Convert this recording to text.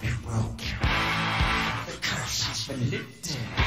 It will kill. The curse has been lifted.